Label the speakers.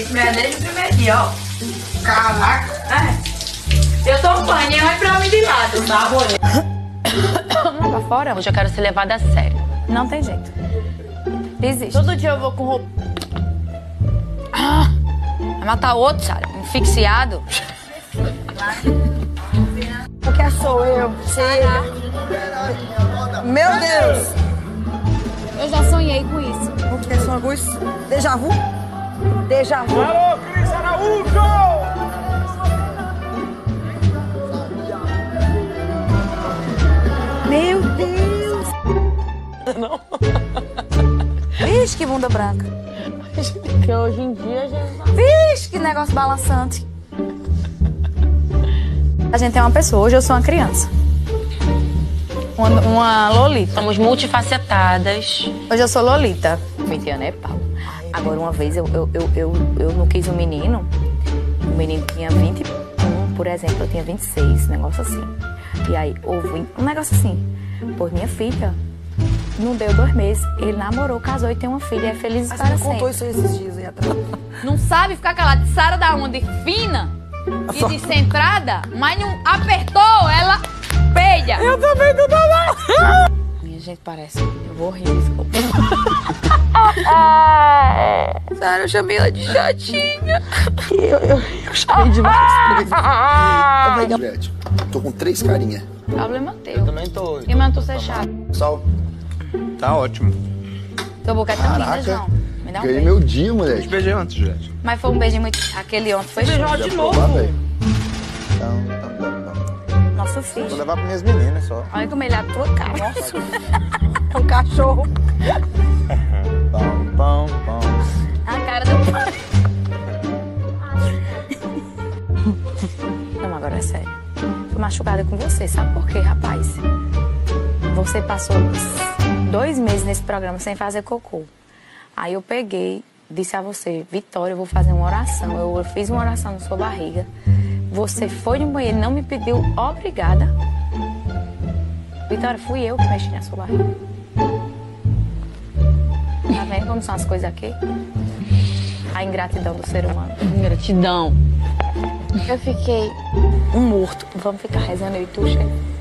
Speaker 1: Isso mesmo, desde o primeiro dia, ó.
Speaker 2: Caraca!
Speaker 1: Eu tô apanhando, vai pra mim de lado.
Speaker 2: Tá bolando.
Speaker 3: Pra fora?
Speaker 4: Hoje eu quero ser levada a sério.
Speaker 3: Não tem jeito. Existe.
Speaker 4: Todo dia eu vou com roupa. Vai matar outro, Sara. Asfixiado.
Speaker 3: O que sou eu? Chega. Meu Deus!
Speaker 5: Eu já sonhei com isso.
Speaker 3: O que são alguns? Déjà vu? Déjà vu.
Speaker 2: Alô, Cris Araújo!
Speaker 3: Meu Deus!
Speaker 4: Não.
Speaker 3: Vixe, que bunda branca.
Speaker 4: Porque hoje em dia a gente...
Speaker 3: Vixe, que negócio balançante. A gente é uma pessoa, hoje eu sou uma criança. Uma Lolita.
Speaker 4: Somos multifacetadas.
Speaker 3: Hoje eu sou Lolita.
Speaker 4: 20 anos é pau. Agora, uma vez eu não quis um menino. O menino tinha 21, por exemplo, eu tinha 26, negócio assim. E aí, houve um negócio assim. Por minha filha, não deu 2 meses. Ele namorou, casou e tem uma filha. É feliz para sempre.
Speaker 3: Você contou isso esses dias aí atrás.
Speaker 5: Não sabe ficar calada. Sara da onde fina e descentrada, mas não apertou, ela peida.
Speaker 3: Eu também tô dando.
Speaker 4: Minha gente, parece. Eu vou rir, desculpa.
Speaker 3: Sara, eu chamei ela de chatinha.
Speaker 6: Eu chamei demais. Juliette, tô com 3 carinhas.
Speaker 3: Problema teu.
Speaker 6: Eu também tô.
Speaker 3: E mano, tu ser chato.
Speaker 6: Sal. Tá ótimo.
Speaker 3: Teu boca é tão linda,
Speaker 6: Caraca.
Speaker 3: João. Me dá um
Speaker 6: Ganhei
Speaker 3: beijo.
Speaker 6: meu dia, moleque.
Speaker 7: Beijei antes, Juliette.
Speaker 3: Mas foi um beijo muito... Aquele ontem foi show.
Speaker 2: Beijou de
Speaker 6: Provar,
Speaker 2: novo.
Speaker 6: velho.
Speaker 3: Nosso
Speaker 6: Vou
Speaker 3: filho.
Speaker 6: levar para minhas meninas só.
Speaker 3: Olha como ele é a tua cara. Nossa. É um cachorro.
Speaker 6: Pão.
Speaker 3: A cara do pai. Não, agora é sério. Fui machucada com você. Sabe por quê, rapaz? Você passou 2 meses nesse programa sem fazer cocô. Aí eu peguei, disse a você, Vitória, eu vou fazer uma oração. Eu fiz uma oração na sua barriga. Você foi no banheiro e não me pediu obrigada. Vitória, fui eu que mexi na sua barriga. Tá vendo como são as coisas aqui? A ingratidão do ser humano.
Speaker 4: Ingratidão.
Speaker 3: Eu fiquei um morto. Vamos ficar rezando eu e tu, chefe?